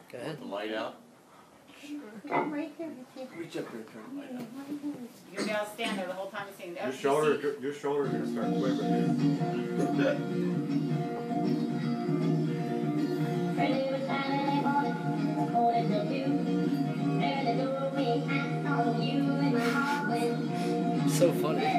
Go ahead. Put the light out. Come right here. Reach up there and turn the light out. You're gonna be able to stand there the whole time you're singing. Your shoulder's gonna start quivering. So funny.